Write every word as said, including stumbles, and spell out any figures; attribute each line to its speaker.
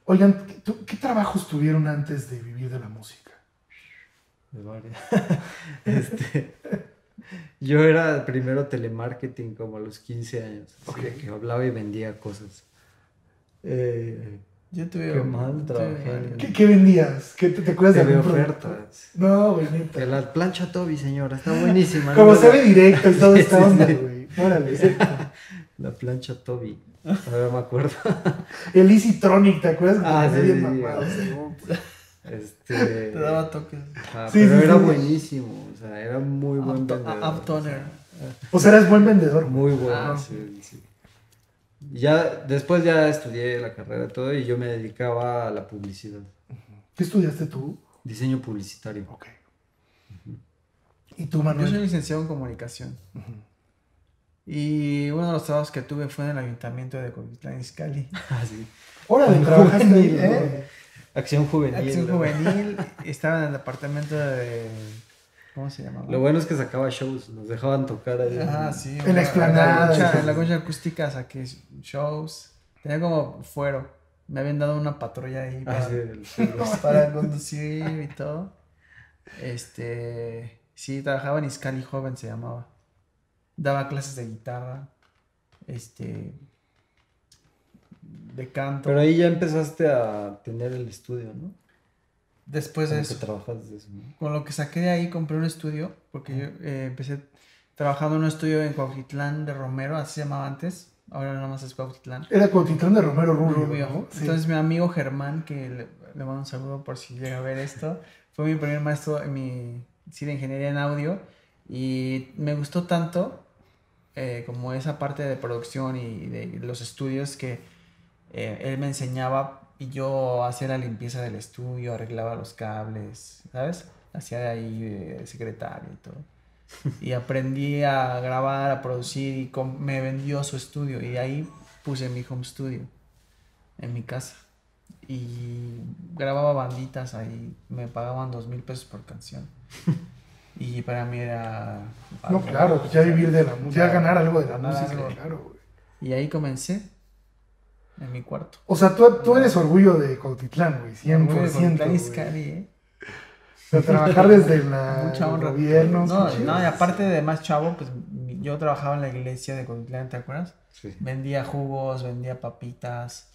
Speaker 1: Oigan, ¿tú, ¿qué trabajos tuvieron antes de vivir de la música?
Speaker 2: De varias. este, yo era primero telemarketing como a los quince años. Así
Speaker 1: Ok.
Speaker 2: que hablaba y vendía cosas. Eh,
Speaker 3: Yo tuve...
Speaker 2: ¿Qué más
Speaker 3: tuve-
Speaker 2: trabajé en-
Speaker 1: ¿Qué, qué vendías? ¿Qué, te, ¿Te acuerdas de
Speaker 2: Te veo
Speaker 1: algún producto?
Speaker 2: ofertas.
Speaker 1: No, güey, neta.
Speaker 2: Que la plancha Toby, señora, está buenísima.
Speaker 1: Como
Speaker 2: ¿no?
Speaker 1: se ve directo y toda
Speaker 2: Sí,
Speaker 1: esta
Speaker 2: sí,
Speaker 1: onda,
Speaker 2: sí.
Speaker 1: güey. Órale, exacto.
Speaker 2: La plancha Toby. Ahora me acuerdo.
Speaker 1: El Easy Tronic, ¿te acuerdas?
Speaker 2: Ah,
Speaker 1: Que
Speaker 2: sí,
Speaker 1: bien
Speaker 2: sí, sí.
Speaker 1: mamado, según.
Speaker 2: Este.
Speaker 3: Te daba toques.
Speaker 2: Ajá,
Speaker 1: Sí,
Speaker 2: pero
Speaker 1: sí,
Speaker 2: era
Speaker 1: sí.
Speaker 2: buenísimo. O sea, era muy buen
Speaker 3: Up-
Speaker 2: vendedor.
Speaker 3: Up Toner.
Speaker 1: O sea, eres buen vendedor.
Speaker 2: Muy bueno,
Speaker 3: Ah.
Speaker 2: sí, sí. Ya, después ya estudié la carrera y todo y yo me dedicaba a la publicidad.
Speaker 1: ¿Qué estudiaste tú?
Speaker 2: Diseño publicitario.
Speaker 1: Ok. ¿Y tú,
Speaker 3: Yo soy
Speaker 1: Manuel?
Speaker 3: licenciado en comunicación.
Speaker 1: Ujú.
Speaker 3: Y uno de los trabajos que tuve fue en el ayuntamiento de Coquitlán Izcalli.
Speaker 2: Ah, sí.
Speaker 1: Órale, trabajaste ahí,
Speaker 2: Juvenil,
Speaker 1: ¿eh?
Speaker 2: Acción juvenil.
Speaker 3: Acción
Speaker 2: ¿no?
Speaker 3: juvenil. Estaba en el departamento de... ¿Cómo se llamaba?
Speaker 2: Lo bueno es que sacaba shows, nos dejaban tocar ahí.
Speaker 3: Ah, sí.
Speaker 1: En la explanada,
Speaker 3: En la
Speaker 1: sí.
Speaker 3: concha, en la concha acústica saqué shows. Tenía como fuero. Me habían dado una patrulla ahí
Speaker 2: Ah,
Speaker 3: para,
Speaker 2: sí, el seguro.
Speaker 3: para conducir y todo. Este... Sí, trabajaba en Izcalli Joven, se llamaba. Daba clases de guitarra. Este... De canto.
Speaker 2: Pero ahí ya empezaste a tener el estudio, ¿no?
Speaker 3: Después de
Speaker 2: Como que
Speaker 3: eso.
Speaker 2: trabajas de eso, ¿no?
Speaker 3: Con lo que saqué de ahí compré un estudio, porque yo eh, empecé trabajando en un estudio en Cuautitlán de Romero, así se llamaba antes, ahora nada más es Cuautitlán.
Speaker 1: Era Cuautitlán de Romero Rubio,
Speaker 3: Rubio.
Speaker 1: ¿no? Sí.
Speaker 3: Entonces mi amigo Germán, que le, le mando un saludo por si llega a ver esto, fue mi primer maestro en mi sí, de ingeniería en audio y me gustó tanto eh, como esa parte de producción y de los estudios que eh, él me enseñaba y yo hacía la limpieza del estudio, arreglaba los cables, ¿sabes? Hacía de ahí eh, secretario y todo. Y aprendí a grabar, a producir y com- me vendió su estudio y ahí puse mi home studio en mi casa. Y grababa banditas ahí, me pagaban dos mil pesos por canción. Y para mí era...
Speaker 1: No, claro, pues ya vivir de la música, ya ganar algo de la
Speaker 3: ganar
Speaker 1: música,
Speaker 3: algo.
Speaker 1: claro, güey.
Speaker 3: Y ahí comencé, en mi cuarto.
Speaker 1: O sea, tú, tú eres orgullo de Cuautitlán, güey, cien por
Speaker 3: Muy
Speaker 1: ciento.
Speaker 3: de
Speaker 1: güey.
Speaker 3: Izcalli, ¿eh?
Speaker 1: O sea, trabajar desde la,
Speaker 3: Mucha
Speaker 1: el
Speaker 3: honra.
Speaker 1: gobierno.
Speaker 3: No,
Speaker 1: qué chido.
Speaker 3: no, y aparte de más chavo, pues yo trabajaba en la iglesia de Coquitlán, ¿te acuerdas?
Speaker 2: Sí.
Speaker 3: Vendía jugos, vendía papitas,